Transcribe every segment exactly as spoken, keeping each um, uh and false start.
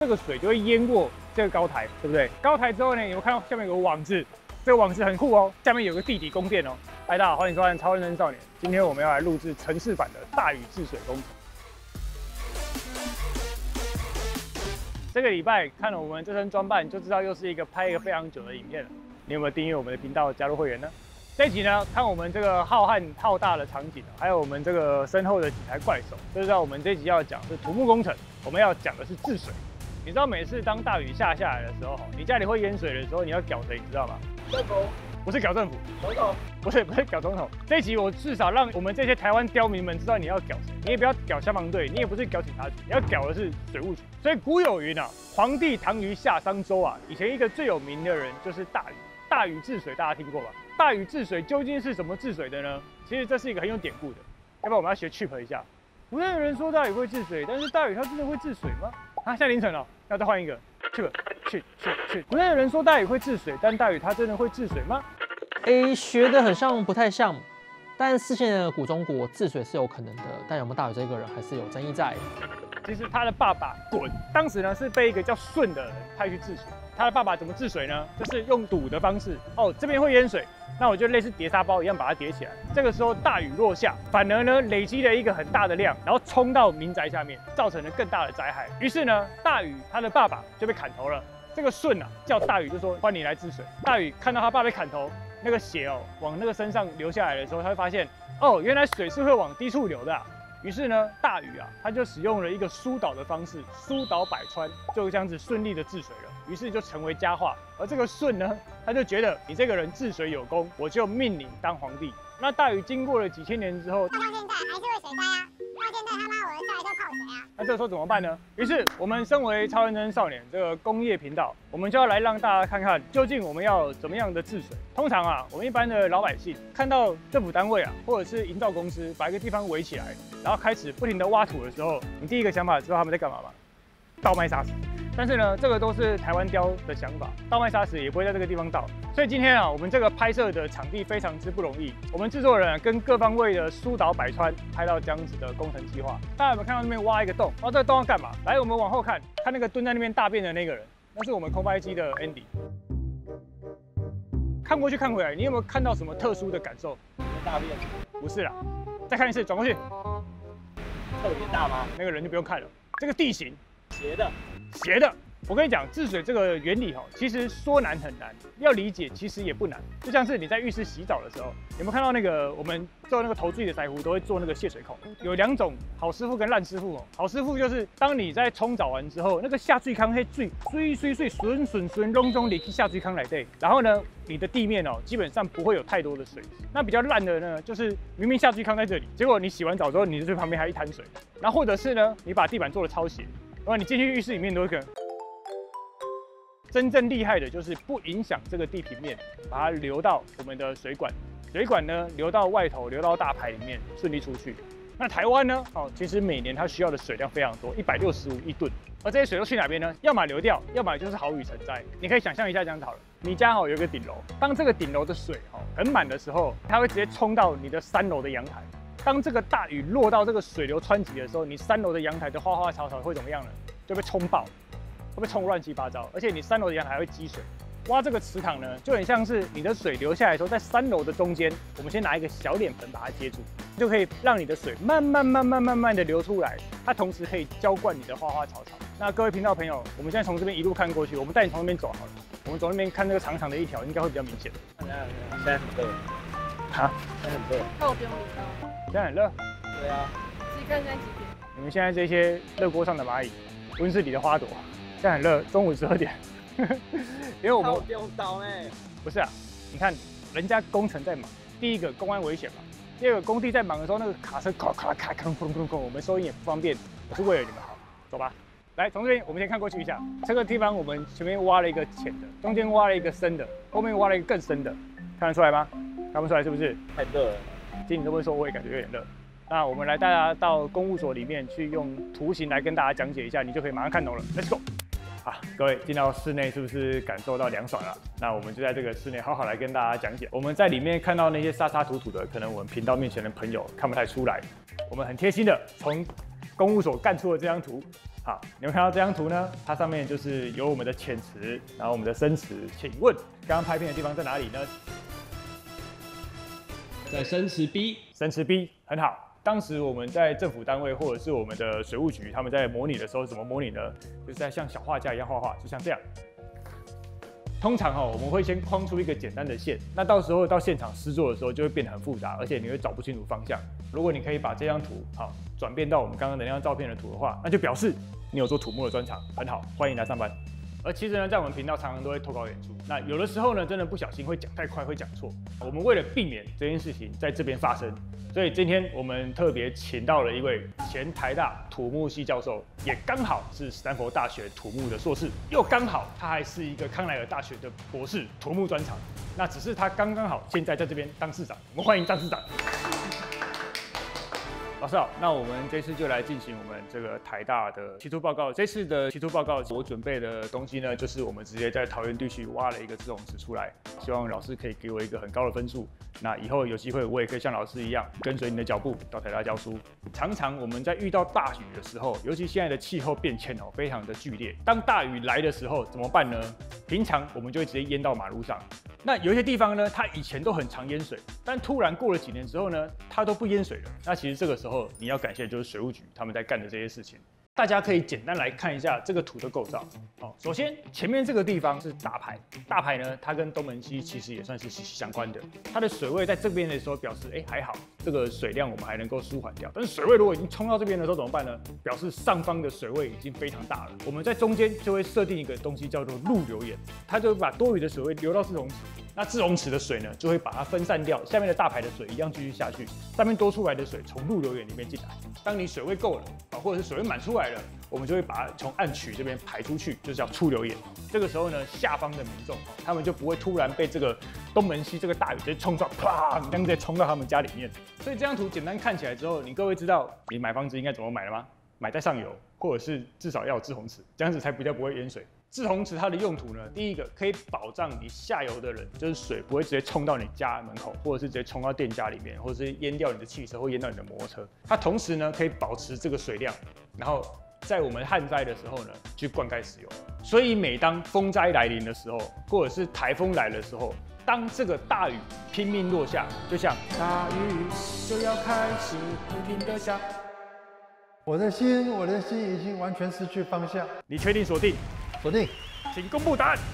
这个水就会淹过这个高台，对不对？高台之后呢，有没有看到下面有个网子？这个网子很酷哦，下面有个地底宫殿哦。嗨，大家好，欢迎收看《超认真少年》。今天我们要来录制城市版的大禹治水工程。这个礼拜看了我们这身装扮，就知道又是一个拍一个非常久的影片了。你有没有订阅我们的频道，加入会员呢？这一集呢，看我们这个浩瀚浩大的场景，还有我们这个身后的几台怪手，就知道我们这一集要讲的是土木工程，我们要讲的是治水。你知道每次当大雨下下来的时候，你家里会淹水的时候，你要搞谁，你知道吗？ 政府不是搞政府， 总统不是不是搞总统。这一集我至少让我们这些台湾刁民们知道你要搞谁，你也不要搞消防队，你也不是搞警察局，你要搞的是水务局。所以古有云啊，皇帝唐虞下商周啊，以前一个最有名的人就是大禹。大禹治水大家听过吧？大禹治水究竟是怎么治水的呢？其实这是一个很有典故的，要不然我们要学 cheap 一下。不是有人说大禹会治水，但是大禹他真的会治水吗？啊，现在凌晨了，要再换一个 cheap cheap cheap cheap。不是有人说大禹会治水，但大禹他真的会治水吗？ 诶，学的很像，不太像。但四线的古中国治水是有可能的，但有没有大禹这个人还是有争议在。 其实他的爸爸鲧当时呢是被一个叫舜的人派去治水。他的爸爸怎么治水呢？就是用堵的方式。哦，这边会淹水，那我就类似叠沙包一样把它叠起来。这个时候大雨落下，反而呢累积了一个很大的量，然后冲到民宅下面，造成了更大的灾害。于是呢，大禹他的爸爸就被砍头了。这个舜啊叫大禹就说换你来治水。大禹看到他爸被砍头，那个血哦往那个身上流下来的时候，他会发现哦原来水是会往低处流的、啊。于是呢，大禹啊，他就使用了一个疏导的方式，疏导百川，就这样子顺利的治水了。于是就成为佳话。而这个舜呢，他就觉得你这个人治水有功，我就命你当皇帝。那大禹经过了几千年之后， 到现在还是会水灾啊！到现在他妈我的下一个泡水啊！ 那这个时候怎么办呢？于是我们身为超认真少年这个工业频道，我们就要来让大家看看，究竟我们要怎么样的治水。通常啊，我们一般的老百姓看到政府单位啊，或者是营造公司把一个地方围起来，然后开始不停的挖土的时候，你第一个想法知道他们在干嘛吗？倒卖砂石。但是呢，这个都是台湾雕的想法，倒卖砂石也不会在这个地方倒。所以今天啊，我们这个拍摄的场地非常之不容易。我们制作人、啊、跟各方位的疏导百川，拍到这样子的工程计划。大家有没有看到那边挖一个洞？挖这个洞要干嘛？来，我们往后看，看那个蹲在那边大便的那个人，那是我们空拍机的 Andy。看过去看回来，你有没有看到什么特殊的感受？ 大便不是啦，再看一次，转过去。 特别大吗？ 那个人就不用看了。这个地形斜的。 斜的，我跟你讲，治水这个原理哈，其实说难很难，要理解其实也不难。就像是你在浴室洗澡的时候，有没有看到那个我们做那个头坠的腮胡都会做那个泄水孔？有两种好师傅跟烂师傅哦。好师傅就是当你在冲澡完之后，那个下水坑会水水水水顺顺顺隆中里去下水坑来对，然后呢，你的地面哦基本上不会有太多的水。那比较烂的呢，就是明明下水坑在这里，结果你洗完澡之后，你的这旁边还有一滩水。然后或者是呢，你把地板做的超斜。然后你进去浴室里面都会可能，真正厉害的就是不影响这个地平面，把它流到我们的水管，水管呢流到外头，流到大排里面，顺利出去。那台湾呢？哦，其实每年它需要的水量非常多，一百六十五亿吨。而这些水都去哪边呢？要么流掉，要么就是豪雨成灾。你可以想象一下这样子好了，你家哦有一个顶楼，当这个顶楼的水哦很满的时候，它会直接冲到你的三楼的阳台。当这个大雨落到这个水流湍急的时候，你三楼的阳台的花花草草会怎么样呢？就被冲爆，会被冲乱七八糟，而且你三楼的阳台还会积水。挖这个池塘呢，就很像是你的水流下来的时候，在三楼的中间，我们先拿一个小脸盆把它接住，就可以让你的水慢慢慢慢慢慢的流出来，它同时可以浇灌你的花花草草。那各位频道朋友，我们现在从这边一路看过去，我们带你从那边走好了。我们从那边看那个长长的一条，应该会比较明显。 现在很热。 啊？ 现在很热。 那我不用理他。 现在很热。 对啊。 自己看现在几点？ 你们现在这些热锅上的蚂蚁，温室里的花朵，现在很热，中午十二点。因为我们不用刀呢。 不是啊，你看人家工程在忙，第一个公安危险嘛，第二个工地在忙的时候，那个卡车咔咔咔咔哐哐哐，我们收音也不方便，我是为了你们好，走吧。来，从这边我们先看过去一下，这个地方我们前面挖了一个浅的，中间挖了一个深的，后面挖了一个更深的，看得出来吗？看不出来是不是？ 太热了。 听你这么说，我也感觉有点热。那我们来带大家到公务所里面去，用图形来跟大家讲解一下，你就可以马上看懂了。Let's go！ 好，各位进到室内是不是感受到凉爽了？那我们就在这个室内好好来跟大家讲解。我们在里面看到那些沙沙土土的，可能我们频道面前的朋友看不太出来。我们很贴心的从公务所干出了这张图， 好，你们看到这张图呢？它上面就是有我们的浅池，然后我们的深池。请问刚刚拍片的地方在哪里呢？ 在深池 B。 深池 B 很好。当时我们在政府单位或者是我们的水务局，他们在模拟的时候怎么模拟呢？就是在像小画家一样画画，就像这样。通常哈、哦，我们会先框出一个简单的线，那到时候到现场施作的时候就会变得很复杂，而且你会找不清楚方向。如果你可以把这张图好转变到我们刚刚的那张照片的图的话，那就表示你有做土木的专长，很好，欢迎来上班。而其实呢，在我们频道常常都会投稿演出，那有的时候呢，真的不小心会讲太快，会讲错。我们为了避免这件事情在这边发生，所以今天我们特别请到了一位前台大土木系教授，也刚好是史丹佛大学土木的硕士，又刚好他还是一个康奈尔大学的博士，土木专长。那只是他刚刚好现在在这边当市长，我们欢迎张市长。老师好，那我们这次就来进行我们这个台大的期初报告。这次的期初报告，我准备的东西呢，就是我们直接在桃园地区挖了一个制洪池出来，希望老师可以给我一个很高的分数。那以后有机会，我也可以像老师一样，跟随你的脚步到台大教书。常常我们在遇到大雨的时候，尤其现在的气候变迁哦，非常的剧烈。当大雨来的时候，怎么办呢？平常我们就会直接淹到马路上。那有一些地方呢，它以前都很常淹水，但突然过了几年之后呢，它都不淹水了。那其实这个时候你要感谢就是水务局他们在干的这些事情。大家可以简单来看一下这个图的构造。好，首先前面这个地方是大排，大排呢，它跟东门溪其实也算是息息相关的。它的水位在这边的时候表示，哎，还好，这个水量我们还能够舒缓掉。但是水位如果已经冲到这边的时候怎么办呢？表示上方的水位已经非常大了。我们在中间就会设定一个东西叫做路流眼，它就会把多余的水位流到制洪池。那制洪池的水呢，就会把它分散掉，下面的大排的水一样继续下去，上面多出来的水从路流眼里面进来。当你水位够了啊，或者是水位满出来了，我们就会把它从暗渠这边排出去，就是叫出流眼。这个时候呢，下方的民众他们就不会突然被这个东门溪这个大雨直接冲撞，啪，这样直接冲到他们家里面。所以这张图简单看起来之后，你各位知道你买房子应该怎么买了吗？买在上游，或者是至少要有制洪池，这样子才比较不会淹水。制洪池它的用途呢，第一个可以保障你下游的人，就是水不会直接冲到你家门口，或者是直接冲到店家里面，或者是淹掉你的汽车或淹到你的摩托车。它同时呢，可以保持这个水量，然后在我们旱灾的时候呢，去灌溉使用。所以每当风灾来临的时候，或者是台风来的时候，当这个大雨拼命落下，就像大雨就要开始不停的下。 我的心，我的心已经完全失去方向。 你确定锁定？ 锁定， 请公布答案。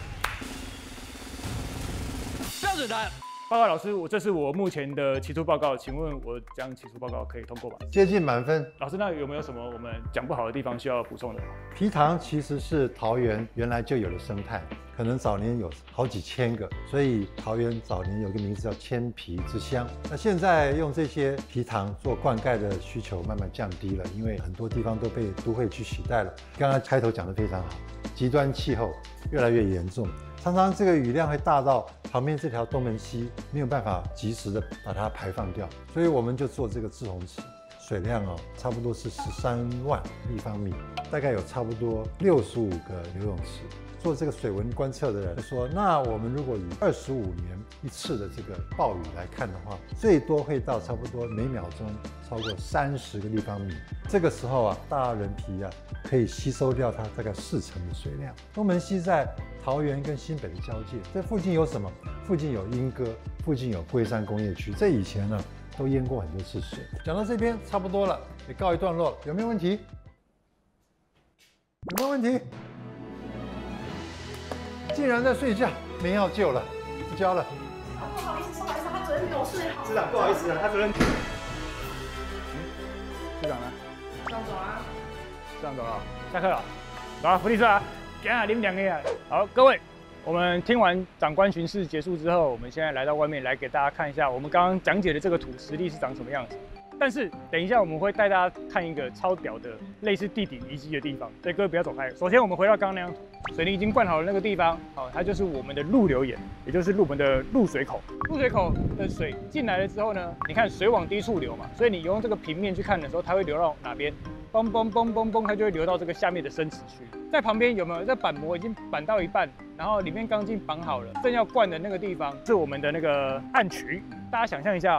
标准答案。报告老师，我这是我目前的期初报告，请问我这样期初报告可以通过吧？ 接近满分。 老师，那有没有什么我们讲不好的地方需要补充的？ 皮塘其实是桃园原来就有的生态，可能早年有好几千个，所以桃园早年有个名字叫千皮之乡。那现在用这些皮塘做灌溉的需求慢慢降低了，因为很多地方都被都会去取代了。刚刚开头讲得非常好，极端气候越来越严重。常常这个雨量会大到旁边这条东门溪没有办法及时的把它排放掉，所以我们就做这个制洪池，水量哦差不多是十三万立方米，大概有差不多六十五个游泳池。做这个水文观测的人就说，那我们如果以二十五年一次的这个暴雨来看的话，最多会到差不多每秒钟超过三十个立方米。这个时候啊，大人皮啊可以吸收掉它大概四成的水量。东门溪在桃园跟新北的交界，这附近有什么？附近有莺歌，附近有龟山工业区，这以前呢都淹过很多次水。讲到这边差不多了，也告一段落了，有没有问题？有没有问题？竟然在睡觉，没药救了，不教了。 不好意思，不好意思，他昨天没有睡好。 市长，不好意思啊，他昨天。市长呢？ 市长走啊。 市长走了，下课了。走啊，福利社啊，今日啉两个啊。好，各位，我们听完长官巡视结束之后，我们现在来到外面来给大家看一下我们刚刚讲解的这个土实力是长什么样子。但是等一下我们会带大家看一个超屌的类似地底遗迹的地方，所以各位不要走开。首先我们回到刚刚那张图，水泥已经灌好的那个地方，好，它就是我们的路流眼，也就是我们的入水口。入水口的水进来了之后呢，你看水往低处流嘛，所以你用这个平面去看的时候，它会流到哪边？嘣嘣嘣嘣嘣，它就会流到这个下面的深池区。在旁边有没有？这板模已经板到一半，然后里面钢筋绑好了，正要灌的那个地方是我们的那个暗渠。大家想象一下哦，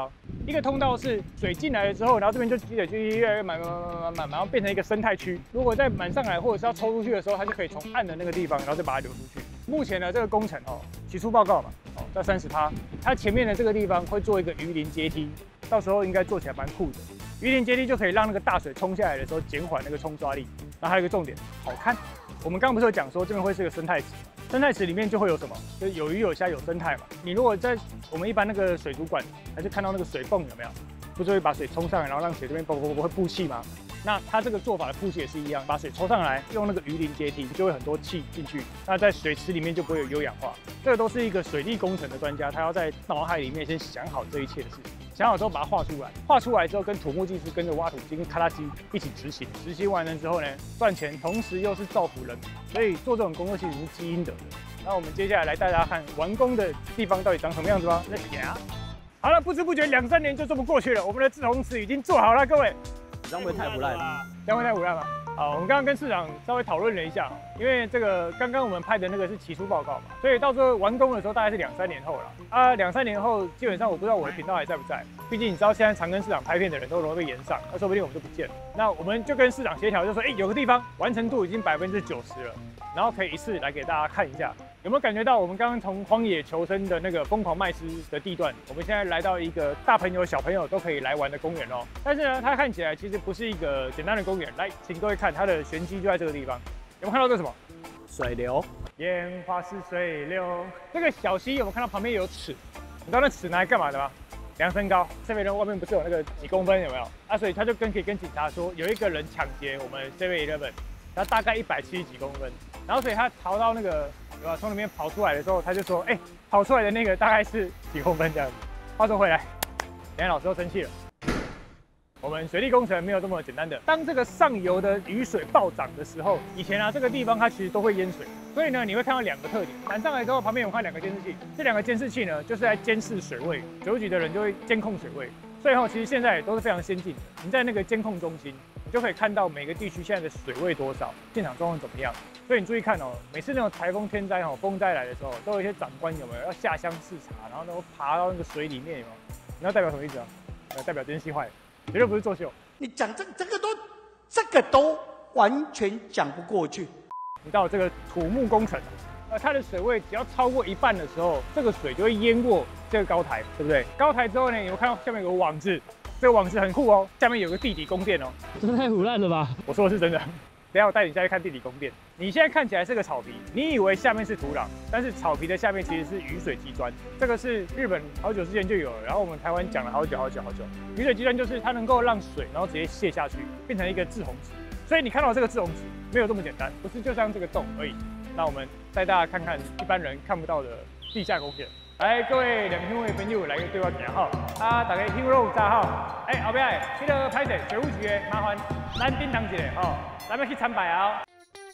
一个通道是水进来了之后，然后这边就积累就越来越满满满满满满，然后变成一个生态区。如果再满上来或者是要抽出去的时候，它就可以从暗的那个地方，然后再把它流出去。目前呢，这个工程哦，起初报告嘛，哦，在三十趴，它前面的这个地方会做一个鱼鳞阶梯，到时候应该做起来蛮酷的。鱼鳞阶梯就可以让那个大水冲下来的时候减缓那个冲刷力。然后还有一个重点，好看。我们刚刚不是有讲说这边会是个生态池嘛？生态池里面就会有什么？就是有鱼有虾有生态嘛。你如果在我们一般那个水族馆，还是看到那个水泵有没有？不是会把水冲上来，然后让水这边啵啵啵啵会布气吗？那它这个做法的布气也是一样，把水抽上来，用那个鱼鳞阶梯，就会很多气进去。那在水池里面就不会有优氧化。这个都是一个水利工程的专家，他要在脑海里面先想好这一切的事情，想好之后把它画出来，画出来之后跟土木技师跟着挖土机跟咔啦机一起执行，执行完了之后呢，赚钱，同时又是造福人民，所以做这种工作其实是积阴德的。那我们接下来来带大家看完工的地方到底长什么样子吧。Let's go。好了，不知不觉两三年就这么过去了，我们的志宏池已经做好了，各位。 这样会太腐烂了， 这样会太腐烂吗？好，我们刚刚跟市长稍微讨论了一下，因为这个刚刚我们拍的那个是期初报告嘛，所以到时候完工的时候大概是两三年后了。啊，两三年后基本上我不知道我的频道还在不在，毕竟你知道现在常跟市长拍片的人都容易被延上，那说不定我们就不见了。那我们就跟市长协调，就说，哎、欸，有个地方完成度已经百分之九十了，然后可以一次来给大家看一下。有没有感觉到我们刚刚从荒野求生的那个疯狂麦斯的地段，我们现在来到一个大朋友小朋友都可以来玩的公园哦？但是呢，它看起来其实不是一个简单的公园。来，请各位看它的玄机就在这个地方，有没有看到这是什么？ 水流， 烟花是水流。这个小溪有没有看到旁边有尺？你知道那尺拿来干嘛的吗？量身高。这边人外面不是有那个几公分有没有？啊，所以他就跟可以跟警察说，有一个人抢劫我们 seven eleven， 他大概一百七十几公分，然后所以他逃到那个。对吧？从里面跑出来的时候，他就说：“哎、欸，跑出来的那个大概是几公分这样子。”话说回来，等下老师又生气了。我们水利工程没有这么简单的。当这个上游的雨水暴涨的时候，以前啊这个地方它其实都会淹水，所以呢你会看到两个特点。满上来之后，旁边有看两个监视器，这两个监视器呢就是在监视水位，水务局的人就会监控水位。所以后其实现在也都是非常先进的。你在那个监控中心，你就可以看到每个地区现在的水位多少，现场状况怎么样。所以你注意看哦，每次那种台风天灾哦，风灾来的时候，都有一些长官有没有要下乡视察，然后能够爬到那个水里面有没有？你知道代表什么意思啊？呃，代表监视坏了，绝对不是作秀。 你讲这这个都这个都完全讲不过去。 你到这个土木工程，呃，它的水位只要超过一半的时候，这个水就会淹过这个高台，对不对？高台之后呢，你会看到下面有个网子，这个网子很酷哦，下面有个地底宫殿哦。 这太腐烂了吧？ 我说的是真的。等一下我带你下去看地底宫殿。你现在看起来是个草皮，你以为下面是土壤，但是草皮的下面其实是雨水积砖。这个是日本好久之前就有了，然后我们台湾讲了好久好久好久。雨水积砖就是它能够让水然后直接泄下去，变成一个滞洪池。所以你看到这个滞洪池没有这么简单，不是就像这个洞而已。那我们带大家看看一般人看不到的地下宫殿。来，各位两厅位朋友来个对话点号，啊，大家听肉炸号。哎、欸，后壁这个拍摄水务局的，麻烦咱叮当一下吼，咱们去参拜啊。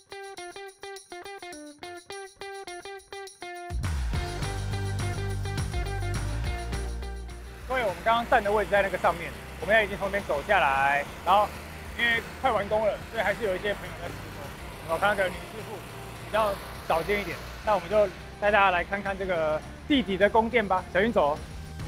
各位，我们刚刚站的位置在那个上面，我们现在已经从那边走下来，然后因为快完工了，所以还是有一些朋友在施工。我看那个女师傅比较少见一点，那我们就带大家来看看这个地底的宫殿吧。小云走。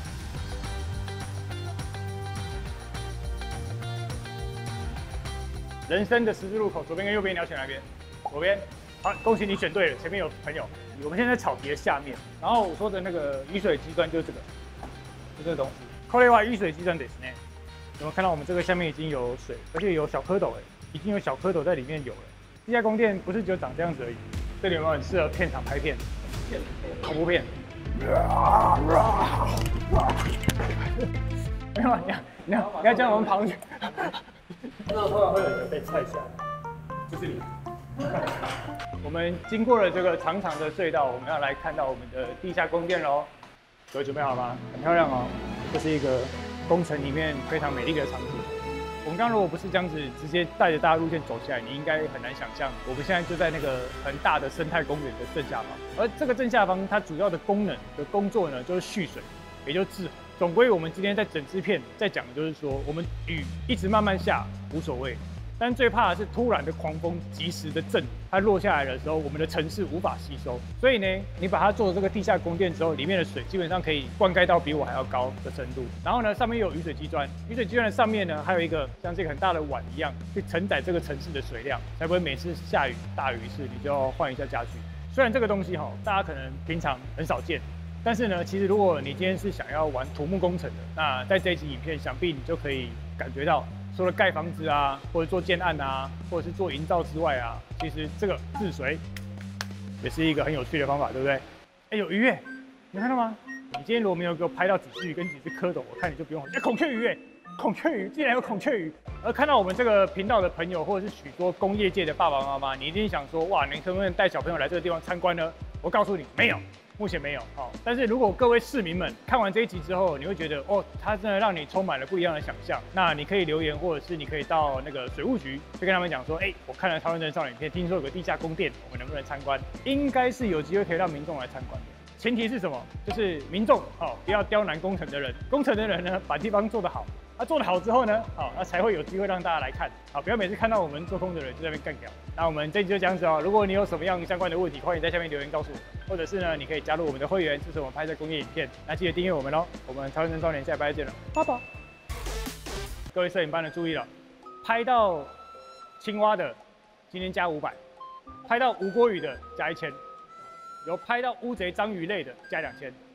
人生的十字路口，左边跟右边你要选哪边？左边。好，恭喜你选对了，前面有朋友。我们现在在草皮的下面，然后我说的那个雨水机砖就是这个，就这个东西。これは雨水機砖ですね。有没有看到我们这个下面已经有水，而且有小蝌蚪哎，已经有小蝌蚪在里面有了。地下宫殿不是只有长这样子而已，这里有没有很适合片场拍片？恐怖片。没有，你要你要你要将我们旁去。那通常会有人被踹下来，就是你。我们经过了这个长长的隧道，我们要来看到我们的地下宫殿喽。各位准备好了吗？很漂亮哦，这是一个工程里面非常美丽的场景。我们刚刚如果不是这样子直接带着大家路线走下来，你应该很难想象，我们现在就在那个很大的生态公园的正下方。而这个正下方，它主要的功能的工作呢，就是蓄水，也就是治洪。总归我们今天在整支片在讲的就是说，我们雨一直慢慢下无所谓， 但最怕的是突然的狂风及时的阵雨，它落下来的时候，我们的城市无法吸收。所以呢，你把它做这个地下宫殿之后，里面的水基本上可以灌溉到比我还要高的深度。然后呢，上面又有雨水机砖，雨水机砖的上面呢，还有一个像这个很大的碗一样，去承载这个城市的水量，才不会每次下雨大雨时你就要换一下家具。虽然这个东西哈，大家可能平常很少见。但是呢，其实如果你今天是想要玩土木工程的，那在这一集影片，想必你就可以感觉到，除了盖房子啊，或者做建案啊，或者是做营造之外啊，其实这个治水也是一个很有趣的方法，对不对？哎，有鱼耶，你看到吗？你今天如果没有给我拍到几只鱼跟几只蝌蚪，我看你就不用。哎，孔雀鱼耶，孔雀鱼竟然有孔雀鱼！而看到我们这个频道的朋友，或者是许多工业界的爸爸妈妈，你一定想说，哇，你可不可以带小朋友来这个地方参观呢？我告诉你，没有。目前没有哦，但是如果各位市民们看完这一集之后，你会觉得哦，它真的让你充满了不一样的想象，那你可以留言，或者是你可以到那个水务局去跟他们讲说，哎，我看了《桃园人少年》影片，听说有个地下宫殿，我们能不能参观？应该是有机会可以让民众来参观的。前提是什么？就是民众哦，不要刁难工程的人，工程的人呢，把地方做得好。他、啊、做得好之后呢，好，那才会有机会让大家来看。好，不要每次看到我们做空的人就在那边干掉。那我们这集就这样子哦。如果你有什么样相关的问题，欢迎在下面留言告诉我，或者是呢，你可以加入我们的会员，支持我们拍摄工业影片。那记得订阅我们哦。我们超人少年下礼拜见了，拜拜。各位摄影班的注意了，拍到青蛙的今天加五百，拍到吴郭鱼的加一千，有拍到乌贼章鱼类的加两千。